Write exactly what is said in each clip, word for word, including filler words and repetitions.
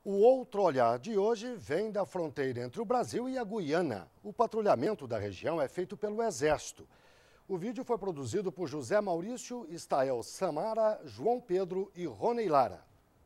O Outro Olhar de hoje vem da fronteira entre o Brasil e a Guiana. O patrulhamento da região é feito pelo Exército. O vídeo foi produzido por José Maurício, Estael Samara, João Pedro e Rony Lara.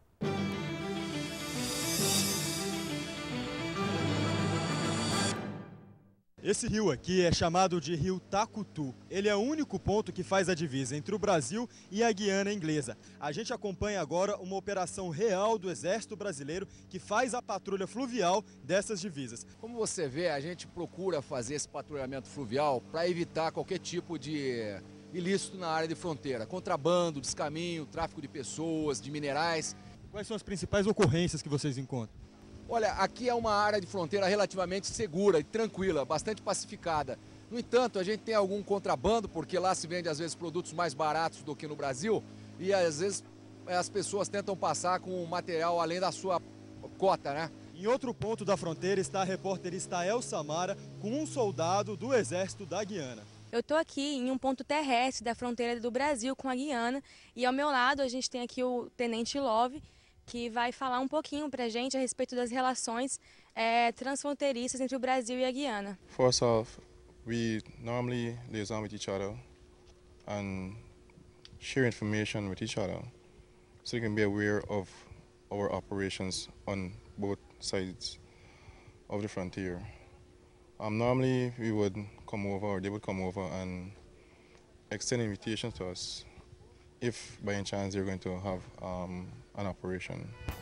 Esse rio aqui é chamado de Rio Tacutu. Ele é o único ponto que faz a divisa entre o Brasil e a Guiana Inglesa. A gente acompanha agora uma operação real do Exército Brasileiro que faz a patrulha fluvial dessas divisas. Como você vê, a gente procura fazer esse patrulhamento fluvial para evitar qualquer tipo de ilícito na área de fronteira. Contrabando, descaminho, tráfico de pessoas, de minerais. Quais são as principais ocorrências que vocês encontram? Olha, aqui é uma área de fronteira relativamente segura e tranquila, bastante pacificada. No entanto, a gente tem algum contrabando, porque lá se vende às vezes produtos mais baratos do que no Brasil e às vezes as pessoas tentam passar com material além da sua cota, né? Em outro ponto da fronteira está a repórter Estael Samara com um soldado do Exército da Guiana. Eu estou aqui em um ponto terrestre da fronteira do Brasil com a Guiana e ao meu lado a gente tem aqui o Tenente Love, que vai falar um pouquinho para a gente a respeito das relações é, transfronteiriças entre o Brasil e a Guiana. First off, we normally liaison with each other and share information with each other so you can be aware of our operations on both sides of the frontier. Um, normally we would come over, or they would come over and extend invitations to us if by any chance they're going to have um, an operation.